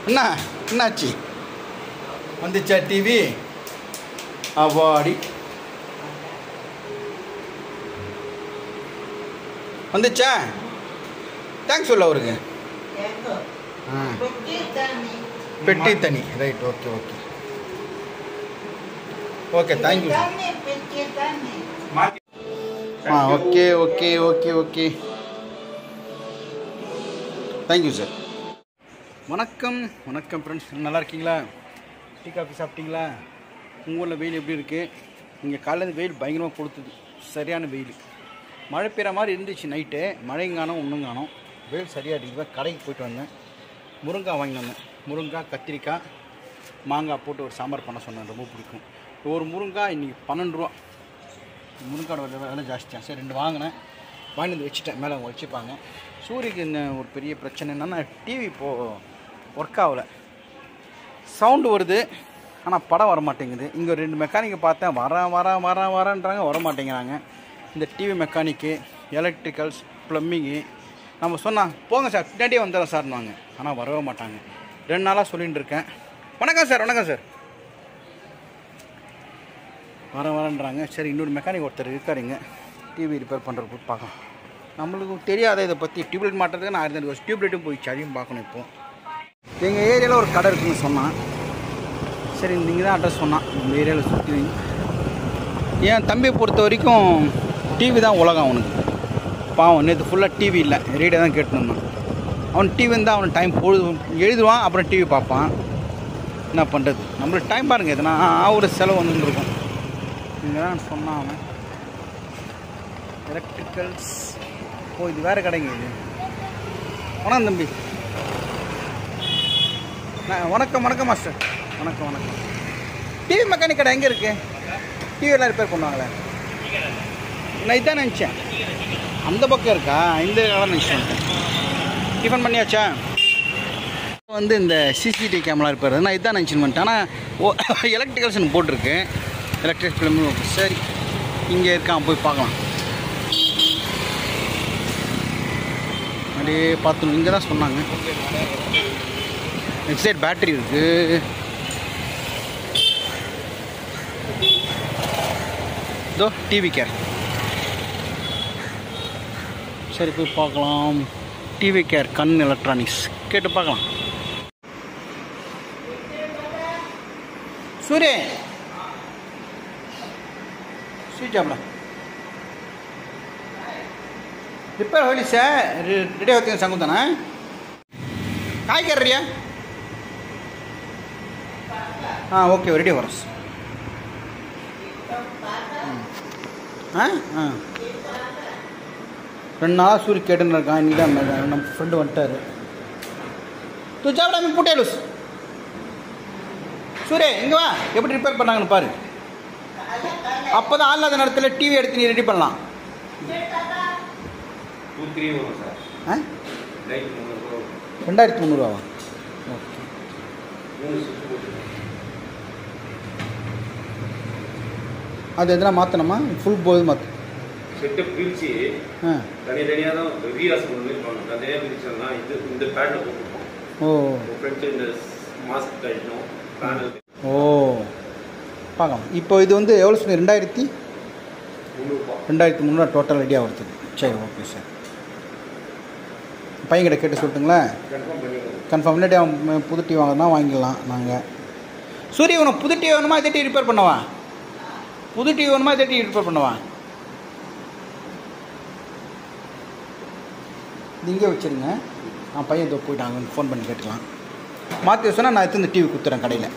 என்னாச்சு வந்துச்சா டிவி அவாடி வந்துச்சா தேங்க்ஸ் சொல்ல அவருக்கு பெட்டி தனி right okay okay okay thank you okay okay okay okay thank you sir வணக்கம் வணக்கம் ஃப்ரெண்ட்ஸ் நல்லா இருக்கீங்களா டீ காஃபி சாப்பிட்டீங்களா உங்கள் ஊரில் வெயில் எப்படி இருக்குது இங்கே காலையில் வெயில் பயங்கரமாக கொடுத்துது சரியான வெயில் மழை பெய்கிற மாதிரி இருந்துச்சு நைட்டு மழைங்கானோம் ஒன்றும் காணும் வெயில் சரியாக இருக்குது கடைக்கு போய்ட்டு வந்தேன் முருங்காய் வாங்கி வந்தேன் முருங்காய் கத்திரிக்காய் மாங்காய் போட்டு ஒரு சாம்பார் பண்ண சொன்னேன் ரொம்ப பிடிக்கும் ஒரு முருங்காய் இன்றைக்கி 12 ரூபா முருங்காயோட விலை ஜாஸ்தியாக சரி 2 வாங்கினேன் வாங்கி வந்து வச்சுட்டேன் மேலே அவங்க வச்சுப்பாங்க சூரியக்கு என்ன ஒரு பெரிய பிரச்சனை என்னென்னா டிவி இப்போது ஒர்க் ஆகலை சவுண்டு வருது ஆனால் படம் வர மாட்டேங்குது இங்கே 2 மெக்கானிக்கை பார்த்தேன் வரேன்றாங்க வர மாட்டேங்கிறாங்க இந்த டிவி மெக்கானிக்கு எலக்ட்ரிக்கல்ஸ் ப்ளம்பிங்கு நம்ம சொன்னால் போங்க சார் பின்னாடியே வந்துடுறோம் சார்னுவாங்க ஆனால் வரவே மாட்டாங்க 2 நாளாக சொல்லிகிட்டு இருக்கேன் வணக்கம் சார் வரேன்றாங்க சரி இன்னொரு மெக்கானிக் ஒருத்தர் இருக்காருங்க டிவி ரிப்பேர் பண்ணுறது பார்க்கலாம் நம்மளுக்கு தெரியாத இதை பற்றி டியூப்லைட் மாட்டுறதுக்கு நான் 1000 வருஷம் டியூப்லைட்டும் போயிடுச்சு அதையும் பார்க்கணும் இப்போது எங்கள் ஏரியாவில் ஒரு கடை இருக்குன்னு சொன்னான் சரி நீங்கள் தான் அட்ரஸ் சொன்னான் இந்த ஏரியாவில் சுற்றி என் தம்பியை பொறுத்த வரைக்கும் டிவி தான் உலகம் அவனுக்கு பாவம் நேற்று ஃபுல்லாக டிவி இல்லை ரேடியோ தான் கேட்டுருந்தான் அவன் டிவி இருந்தால் அவன் டைம் பொழுது எழுதுவான் அப்புறம் டிவி பார்ப்பான் என்ன பண்ணுறது நம்மளுக்கு டைம் பாருங்கள் எதுனா ஒரு செலவு வந்துருக்கும் இங்கே தான் சொன்னான் அவன் எலக்ட்ரிக்கல்ஸ் இது வேறு கடைங்க இது வணக்கம் தம்பி வணக்கம் மாஸ்டர் வணக்கம் டிவி மெக்கானிக் கடை எங்கே இருக்குது டிவியெல்லாம் ரிப்பேர் பண்ணுவாங்களே நான் இதான் நினச்சேன் அந்த பக்கம் இருக்கா இந்த கடை நினச்சேன் டிஃபன் பண்ணியாச்சா வந்து இந்த சிசிடிவி கேமரா ரிப்பேர் நான் இதான் நினச்சின்னு பண்ணிட்டேன் ஆனால் எலக்ட்ரிக்கல்ஸ்னு போட்டிருக்கு எலக்ட்ரிக் ஃபிலிம் சரி இங்கே இருக்கான் போய் பார்க்கலாம் அப்படியே பார்த்துணும் இங்கே தான் சொன்னாங்க நெக்ஸ்ட் சைட் பேட்டரி இருக்குது இதோ டிவி கேர் சரி போய் பார்க்கலாம் டிவி கேர் கண் எலக்ட்ரானிக்ஸ் கேட்டு பார்க்கலாம் சூரிய ஸ்விட்ச் ஆப்ல ರಿಪೇರ್ ಹೋಗಿ ಸರ್ ರೆಡಿ ಹೋಗ್ತೀನಿ ಸಂಗುತ್ತಾನ ಕಾಯ್ಕರ್ರಿಯಾ ಹಾಂ ಓಕೆ ರೆಡಿ ಹೊರಸ್ ಹಾಂ 2 நாளாக சூரிய கேட்டுன்னு இருக்கான் இன்றைக்கி தான் நம்ம ஃப்ரெண்டு வந்துட்டார் துஜாவிட மீன் புட்டேலுஸ் சூரிய இங்கே வா எப்படி ரிப்பேர் பண்ணாங்கன்னு பாரு அப்போ தான் ஆளாத நேரத்தில் டிவி எடுத்து நீ ரெடி பண்ணலாம் 2-3 வரும் சார் 2300 ஓகே அது எதனா மாற்றணுமா ஃபுல் போது மாற்று செட்டப் பிரித்து தனியாக தான் ரீராஸ் பண்ணணும் தனியாக பிரிச்சோம்னா இந்த பேட்டில் போட்டுருப்போம் ஃப்ரெண்ட்ஸ் இந்த மாஸ்க் கட்டணும் பேனல் பார்க்கலாம் இப்போ இது வந்து எவ்வளோ சொன்னீங்க 2300 டோட்டல் ரெடியாக வருது சரி ஓகே சார் பையன்கிட்ட கேட்டு சொல்லிட்டுங்களா கன்ஃபார்ம் இல்லாட்டி அவன் புது டிவி வாங்கினா வாங்கிடலாம் நாங்கள் சூரிய உனக்கு புது டிவி வேணுமா இதே டிவி ரிப்பேர் பண்ணவா புது டிவி வேணுமா இதே டிவி ரிப்பேர் பண்ணவா இது இங்கே வச்சுருங்க நான் பையன் இதோ போயிட்டாங்க ஃபோன் பண்ணி கேட்டுக்கலாம் மாற்றி சொன்னால் நான் எடுத்து இந்த டிவி கொடுத்துறேன் கடையில்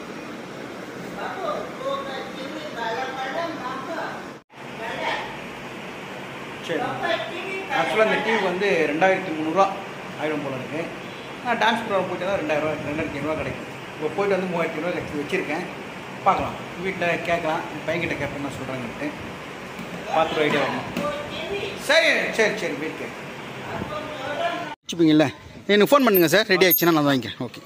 சரி ஆக்சுவலாக இந்த டிவி வந்து 2300 ஆயிரம் போல இருக்குது நான் டான்ஸ் ப்ரோக்ராம் போய்ட்டு தான் 2500 கிடைக்கும் இப்போ போய்ட்டு வந்து 3500 வச்சுருக்கேன் பார்க்கலாம் வீட்டில் கேட்கலாம் பையன்கிட்ட கேட்பேன் நான் சொல்கிறாங்கன்ட்டு பார்த்துட்டு ஐடியா வரணும் சரி வீட்டு வச்சுப்பீங்கல்ல எனக்கு ஃபோன் பண்ணுங்கள் சார் ரெடி ஆகிடுச்சுன்னா நான் வாங்கிக்கிறேன் ஓகே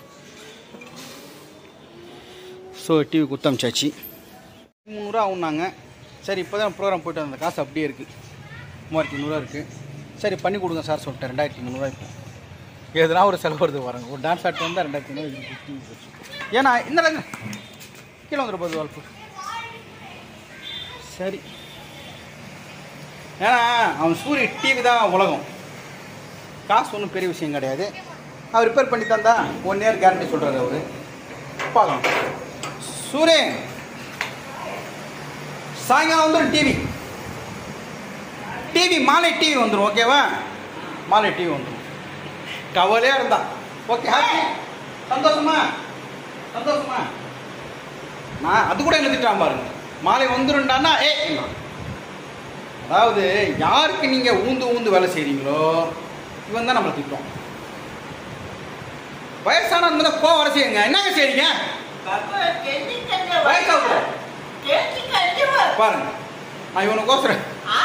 ஸோ டிவி கொடுத்தமிச்சாச்சு 300 ஆகுனாங்க சரி இப்போ தான் ப்ரோக்ராம் போய்ட்டு அந்த காசு அப்படியே இருக்குது 3500 இருக்குது சரி பண்ணி கொடுங்க சார் சொல்லிட்டேன் 2300 இப்போ எதுனா ஒரு செலவு வருது பாருங்க. ஒரு டான்ஸ் ஆட்டு வந்தால் 2500 ஏன்னா இந்த கீழே வந்துட போகுது வால்பு. சரி, ஏன்னா அவன் சூரிய டிவி தான் உலகம். காசு ஒன்றும் பெரிய விஷயம் கிடையாது. அவர் ரிப்பேர் பண்ணி தந்தா 1 இயர் கேரண்டி சொல்கிறாரு அவர். பார்க்கலாம். சூரியன் சாயங்காலம் வந்துடும் டிவி மாலை டிவி வந்துடும். ஓகேவா? மாலை டிவி வந்துடும். கவலையாக இருந்தா ஓகே. ஹாப்பி? சந்தோஷமா? நான் அது கூட எழுதிட்டான் பாருங்க. மாலை வந்துருண்டான்னா அதாவது யாருக்கு நீங்கள் ஊந்து வேலை செய்கிறீங்களோ இவன் தான் நம்மளை திட்டோம். வயசான கோவம் வர செய்யுங்க. என்னங்க செய்றீங்க? பாருங்க, நான் இவனுக்கோசரம்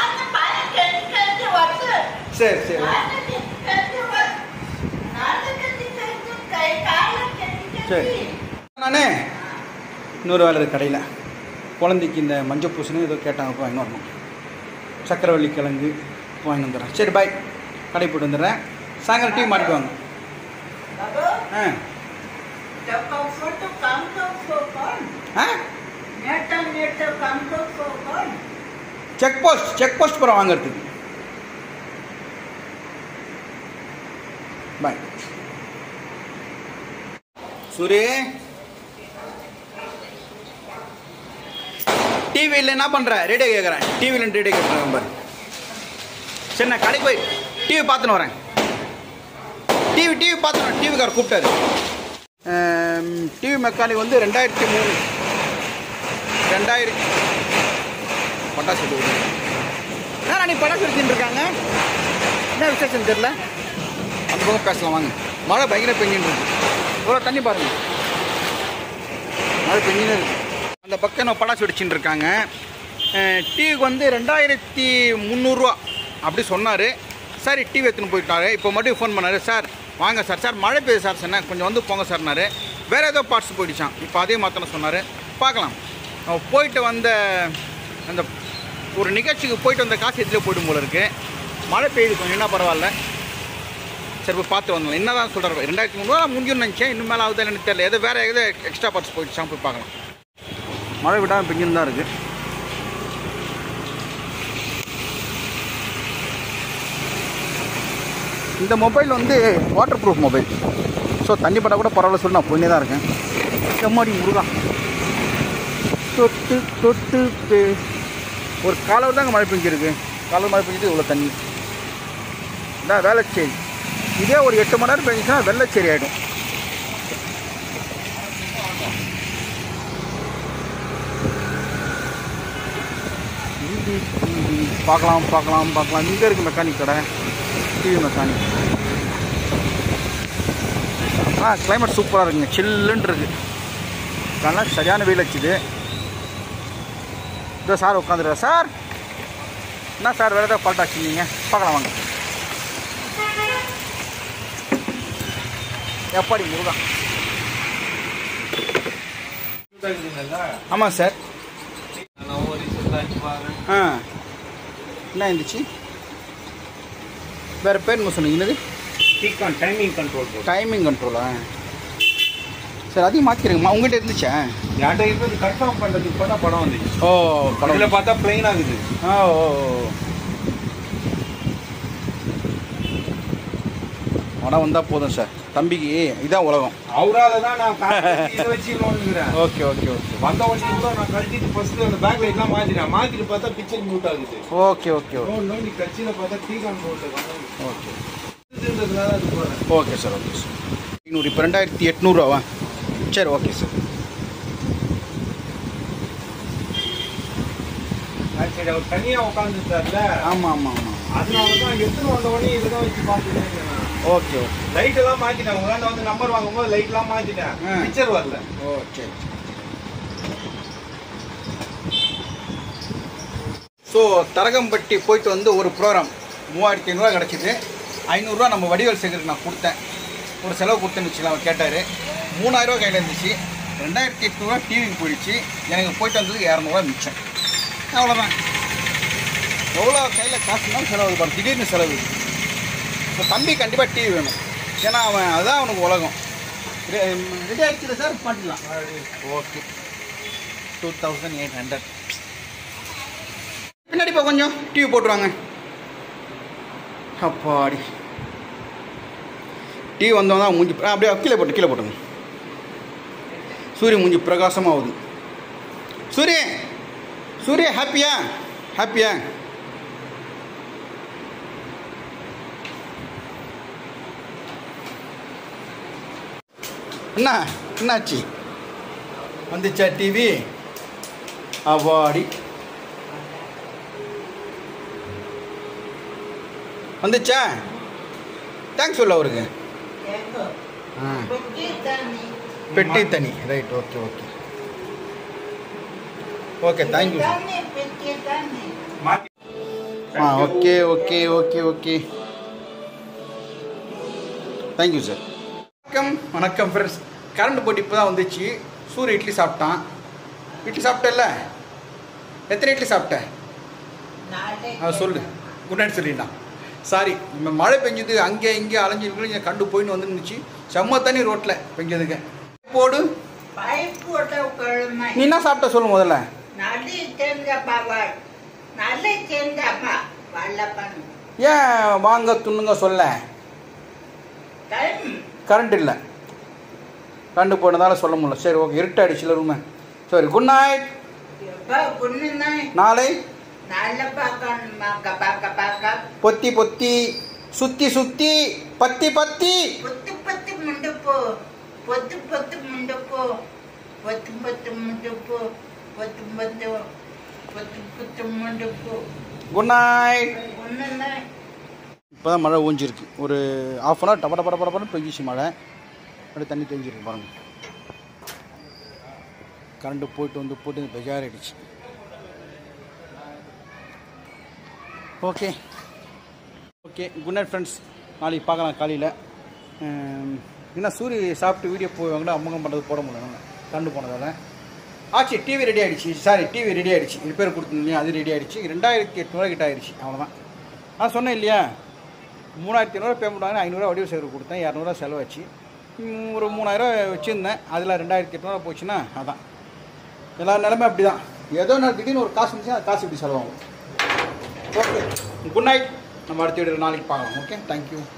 சரி சரி சரி. நானே இன்னொரு வேலை கடையில் குழந்தைக்கு இந்த மஞ்சள் பூசணும் ஏதோ கேட்டாங்க, வாங்கி வரணும். சக்கரவள்ளி கிழங்கு வாங்கி வந்துடுறேன். சரி பாய், கடை போட்டு வந்துடுறேன். சாயங்காலம் டீ மாட்டிக்குவாங்க. செக் போஸ்ட் போகிறோம் வாங்கிறதுக்கு. பாய். சூரி, டிவியில் என்ன பண்ணுற? ரேடியோ கேட்குறேன். டிவியில் ரேடியோ கேட்குறேன் பாரு. சரி, நான் கடைக்கு போய் டிவி பார்த்துன்னு வரேன். டிவி பார்த்துன்னு டிவிக்கார் கூப்பிட்டாரு. டிவி மெக்கானிக் வந்து 2003 பட்டாசு நீ பட்டாசு வச்சுட்டு இருக்காங்க. என்ன விசேஷம் தெரியல. அந்த பக்கம் பேசலாம் வாங்க. மழை பயங்கர பெஞ்சின்னு இருக்கு. இவ்வளோ தண்ணி பாருங்க, மழை பெஞ்சின்னு இருக்கு. அந்த பக்கம் நம்ம பட்டாசு வெடிச்சுட்டு இருக்காங்க. டிவிக்கு வந்து 2300 அப்படி சொன்னார். சரி, டிவி எடுத்துன்னு போயிட்டாரு. இப்போ மட்டும் ஃபோன் பண்ணார். சார் வாங்க சார் மழை பெய்யுது சார் சொன்னேன், கொஞ்சம் வந்து போங்க சார்னாரு. வேறு ஏதோ பார்ட்ஸ் போயிடுச்சான். இப்போ அதே மாற்றணும் சொன்னார். பார்க்கலாம். போயிட்டு வந்த அந்த ஒரு நிகழ்ச்சிக்கு போயிட்டு வந்த காசு எதில் போய்டும் போல இருக்குது. மழை பெய்யுது கொஞ்சம், என்ன பரவாயில்ல. சரி, போய் பார்த்து வந்தோம். என்ன தான் சொல்கிறார்? 2300 முடிஞ்சுன்னு நினச்சேன். இன்னும் மேலே ஆகுது என்னன்னு தெரியல. எதோ வேறு எதோ எக்ஸ்ட்ரா பார்ட்ஸ் போயிடுச்சான். போய் பார்க்கலாம். மழை விடாமல் பெஞ்சுன்னு தான் இருக்குது. இந்த மொபைல் வந்து வாட்டர் ப்ரூஃப் மொபைல். ஸோ தண்ணி பட்டால் கூட பரவாயில்ல சொல்லி நான் போயினே தான் இருக்கேன். செம்மாடி முருகா தொட்டு ஒரு காலவர் தாங்க மழை பெஞ்சிருக்கு. காலவர் மழை பெஞ்சிட்டு இவ்வளோ தண்ணி. இதான் வேளச்சேரி. இதே ஒரு 8 மணி நேரம் பெஞ்சிச்சுன்னா வெள்ளச்சேரி ஆகிடும். பார்க்கலாம். இங்கே இருக்குது மெக்கானிக் கடை, டிவி மெக்கானிக். கிளைமேட் சூப்பராக இருக்குங்க, சில்லுன்னு இருக்குது. அதனால் சரியான வெயில் வச்சுது. இதோ சார் உட்காந்துருக்கா. சார் என்ன சார் வேறு ஏதாவது ஃபால்ட் ஆச்சுங்க? பார்க்கலாம் வாங்க. எப்பாடி முருகா. ஆமாம் சார். என்ன இருந்துச்சு? வேறு பேர் என்ன சொன்னீங்க? என்னது? டைமிங் கண்ட்ரோலா? சார் அதையும் மாற்றிக்கிறீங்கம்மா. உங்கள்கிட்ட இருந்துச்சா? என்கிட்ட இருக்கிறது கன்ஃபார்ம் பண்ணுறதுக்கு இப்போ தான் படம் வந்துச்சு. ஓ, படத்தில் பார்த்தா பிளைன் ஆகுது. படம் வந்தால் போதும் சார். தம்பிக்கு இதான் உலகம். அவரால் தான் நான் இதை வச்சுக்கணும்னுக்கிறேன். ஓகே வந்த உடனே கூட நான் கழிச்சிட்டு ஃபர்ஸ்ட்டு அந்த பேக் லைட்லாம் மாற்றிட்டு பார்த்தா பிக்சர் மியூட் ஆகுது. ஓகே நீ கட்சியில் பார்த்தா டீகான் போட்டு ஓகே அது போகிறேன். Okay sir. 500 இப்போ 2800 சரி, ஓகே சார். சரி, அவர் தனியாக உட்காந்துருந்தார்ல. ஆமாம். அதனால தான் எடுத்துன்னு வந்த உடனே இதை தான் வச்சு பார்த்துட்டேன். ஓகே லைட் எல்லாம் மாற்றிட்டேன். உங்களாண்ட வந்து நம்பர் வாங்கும்போது லைட்லாம் மாற்றிட்டேன். பிக்சர் வரல. சரி. ஸோ தரகம்பட்டி போயிட்டு வந்து ஒரு ப்ரோக்ராம் 3500 கிடச்சிது. 500 நம்ம வடிவேல் சேகருக்கு நான் கொடுத்தேன். ஒரு செலவு கொடுத்தேன்னு வச்சுக்கலாம். அவர் கேட்டார். 3000 கையில் இருந்துச்சு. 2800 டிவிக்கு போயிடுச்சு. எனக்கு போயிட்டு வந்ததுக்கு 200 மிச்சம். அவ்வளோதான். எவ்வளோ கையில் காசுனாலும் செலவு பாரு. திடீர்னு செலவு. இப்போ தம்பி கண்டிப்பாக டிவி வேணும். ஏன்னா அவன் அதுதான் அவனுக்கு உலகம். ரெடி ஆகிடுச்சு சார், பண்ணிடலாம். ஓகே, 2800. பின்னாடி இப்போ கொஞ்சம் டிவி போட்டுருவாங்க. அப்பாடி டிவி வந்தவங்க தான் மூஞ்சி அப்படியே கீழே போட்டுங்க. சூரிய மூஞ்சி பிரகாசமாகுது. சூரிய ஹாப்பியா? என்னாச்சு? வந்துச்சா டிவி? அவாடி வந்துச்சா? தேங்க்ஸ் சொல்ல அவருக்கு. பெட்டி தனி, right. Okay thank you. Okay thank you sir. வணக்கம் ஃப்ரெண்ட்ஸ். கரண்ட் போட்டு இப்போ தான் வந்துச்சு. சூரிய இட்லி சாப்பிட்டான். இட்லி சாப்பிட்டல? எத்தனை இட்லி சாப்பிட்டேன்? சொல்லு. குட் நைட் சொல்லிட்டான். சாரி, நம்ம மழை பெஞ்சது, அங்கே இங்கே அலைஞ்சிருக்கு. இங்கே கண்டு போயின்னு வந்துருந்துச்சு. செம்ம தண்ணி ரோட்டில் பெஞ்சதுக்கு. போடு. நீ என்ன சாப்பிட்ட சொல்லு முதல்ல. ஏன் வாங்க துண்ணுங்க சொல்ல? கரண்ட் இல்லை, கரண்ட் போனதால சொல்ல முடியல. சரி ஓகே, இருட்டாயிடுச்சுல ரூமு. சரி, குட் நைட். நாளை பொத்தி சுத்தி பத்தி குட் நைட். இப்போதான் மழை ஊஞ்சிருக்கு. ஒரு ½ அன் ஹவர் டப்படப்படப்படப்படன்னு பெஞ்சிச்சு மழை. அப்படியே தண்ணி தெரிஞ்சிருக்கு பாருங்க. கரண்ட்டு போட்டு பெஜாராயிடுச்சு. Okay good night friends. நாளைக்கு பார்க்கலாம் காலையில். என்ன சூரிய சாப்பிட்டு வீடியோ போவாங்களா, அம்மங்கம் பண்ணுறது போட முடியல கண்டு போனதால். ஆச்சு, டிவி ரெடி ஆகிடுச்சு. ரிப்பேர் கொடுத்துருந்தீங்க, அது ரெடி ஆகிடுச்சு. 2800 கிட்ட ஆகிடுச்சு. அவ்வளோதான். சொன்னேன் இல்லையா, 3500 பேமெண்ட் வாங்கினா 500 வடிவ சேகர் கொடுத்தேன். 200 செலவாச்சு. ஒரு 3000 வச்சுருந்தேன். அதில் 2800 போச்சுன்னா அதான். எல்லா நிலமே அப்படி தான். ஏதோ நான் திடீர்னு ஒரு காசு இருந்துச்சுன்னா அது காசு இப்படி செலவாகும். Okay good night. நம்ம அடுத்த வீடியோ நாளைக்கு பார்க்கலாம். Okay thank you.